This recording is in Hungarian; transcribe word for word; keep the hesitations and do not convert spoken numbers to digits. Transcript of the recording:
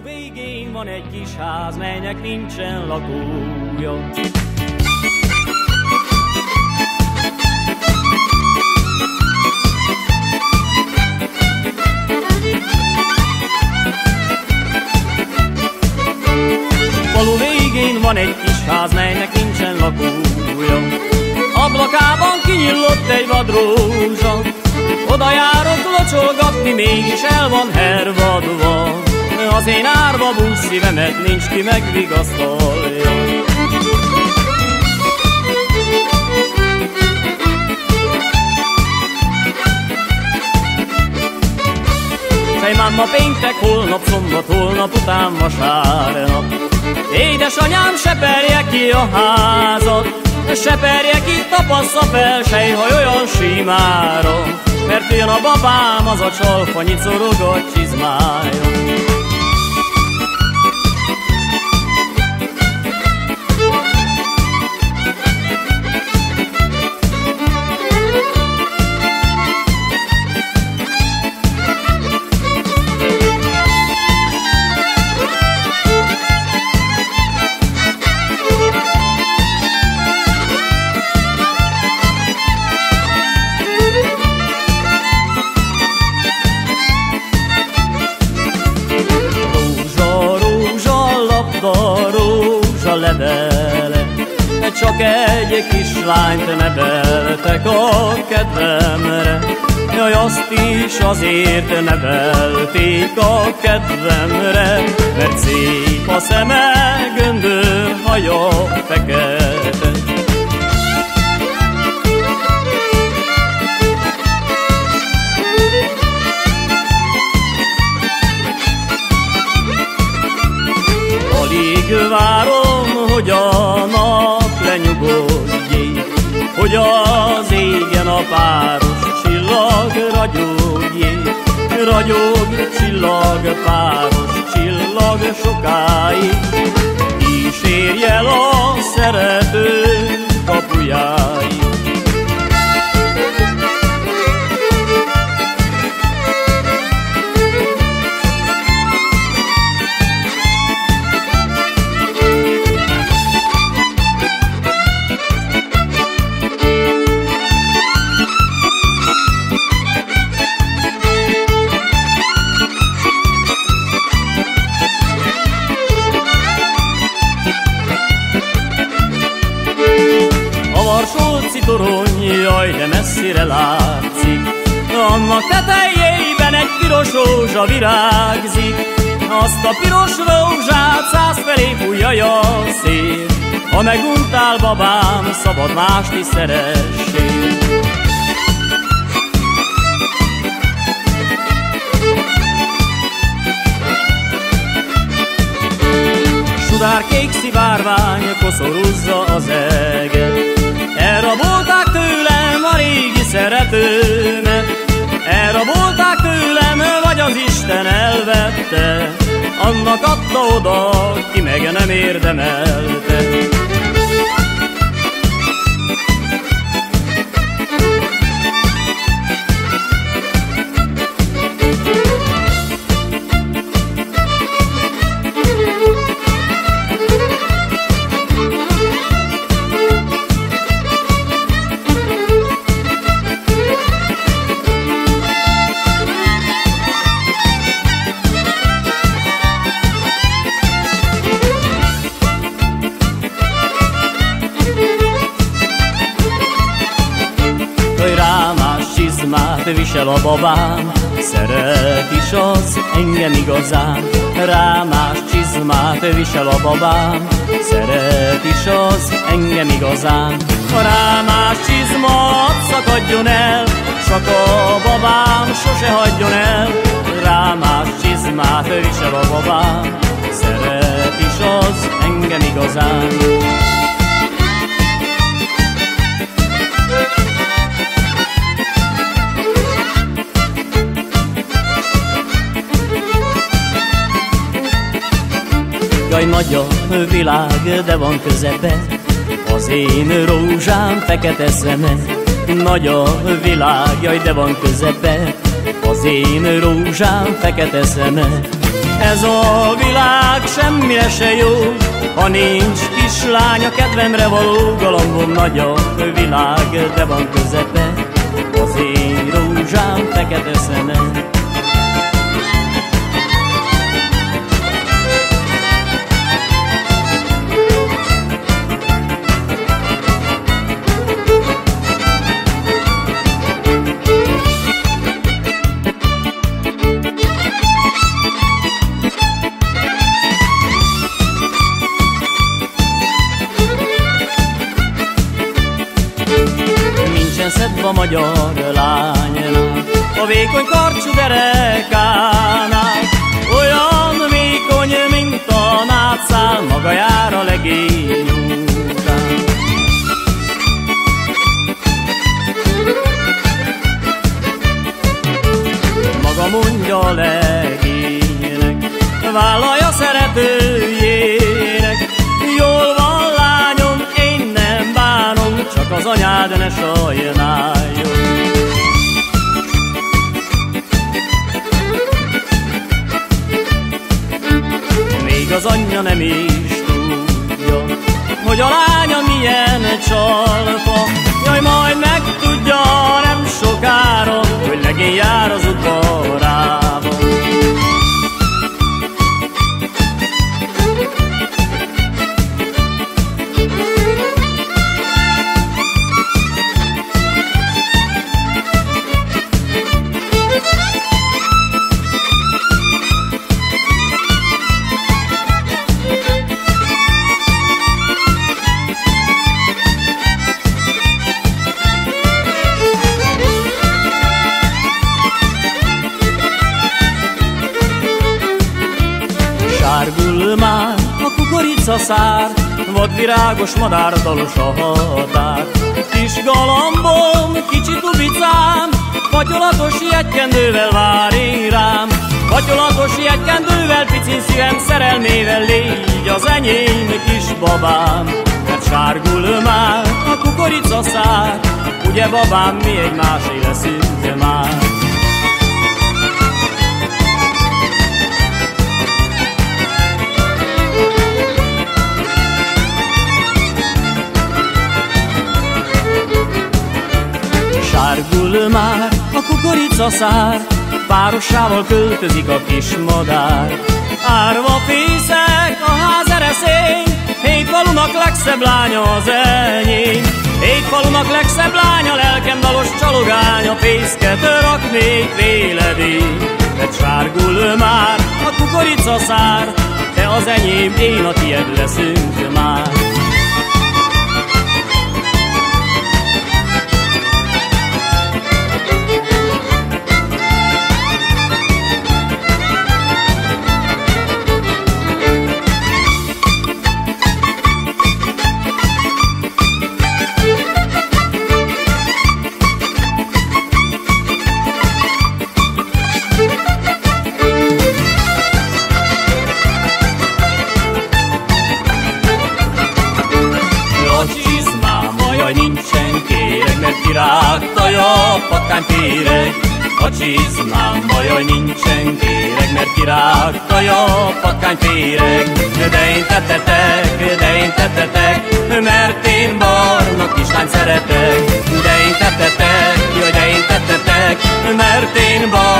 falu végén van egy kis ház, melynek nincsen lakója. Falu végén van egy kis ház, melynek nincsen lakója. Ablakában kinyílott egy vadrózsa, oda járok locsolgatni, mégis el van hervadva. Az én árva bús szívemet nincs ki megvigasztalja. Fejmám ma péntek, holnap szombat, holnap után vasárnap. Édesanyám, seperje ki a házat, seperje ki, tapassza fel sejhaj olyan símára, mert jön a babám, az a csalfa nyicorog a csizmája. Levele, csak egy kislányt neveltek a kedvemre. Jaj, azt is azért nevelték a kedvemre, mert szép a szeme, göndör haja fekete. Alig várom, hogy a nap lenyugodjék, hogy az égen a páros csillag ragyogék. Ragyog, csillag, páros csillag sokáig, kísérj el a szerető kapujáig. Torony, jaj, de messzire látszik, annak tetejében egy piros rózsa virágzik. Azt a piros rózsát százfelé fújja a szél, ha meguntál, babám, szabad mást is szeressél. Sudárkék szivárvány koszorúzza az eget, elrabolták tőlem a régi szeretőmet. Elrabolták tőlem, vagy az Isten elvette, annak adta oda, ki meg nem érdemelte. Visel a babám, szeret is az engem igazán. Rámás csizmát visel a babám, szeret is az engem igazán. A rámás csizma szakadjon el, csak a babám sose hagyjon el. Rámás csizmát visel a babám, szeret is az engem igazán. Jaj, nagy a világ, de van közepe, az én rózsám fekete szeme. Nagy a világ, jaj, de van közepe, az én rózsám fekete szeme. Ez a világ semmire se jó, ha nincs kislány, a kedvemre való. Galambom nagy a világ, de van közepe, az én rózsám fekete szeme. Szedve a magyar lánynak, a vékony karcsú derekánál, olyan vékony, mint a nátszál, maga jár a legény után. Maga mondja a legénynek, vállalja szeretőjének, jól van lányom, én nem bánom, csak az anyád ne sajnáljon. Még az anyja nem is tudja, hogy a lánya milyen csalfa. Jaj, majd megtudja nem sokára, hogy legény jár az udvarába. Sárgul már a kukoricaszár, vadvirágos madár dalos a határ. Kis galambom, kicsi tubicám, fatyolatos jegykendővel vár én rám. Fatyolatos jegykendővel, pici szívem szerelmével, légy az enyém kis babám. Mert sárgul már a kukoricaszár, ugye babám, mi egymásé leszünk már. Sárgul már a kukoricaszár, párosával költözik a kis madár. Árva fészek a ház ereszény, hét falunak legszebb lánya az enyém. Hét falunak legszebb lánya, lelkem dalos csalogánya, fészket raknék véled én. Mert sárgul már a kukoricaszár, te az enyém, én a tied leszünk már. Nincsen kéreg, mert kirágta a patkányféreg. A csizmám bajaj nincsen kéreg, mert kirágta a patkányféreg. De én tettetek, de én tettetek, mert én barna kislányt szeretek. De én tettetek, jaj, de én tettetek, mert én barna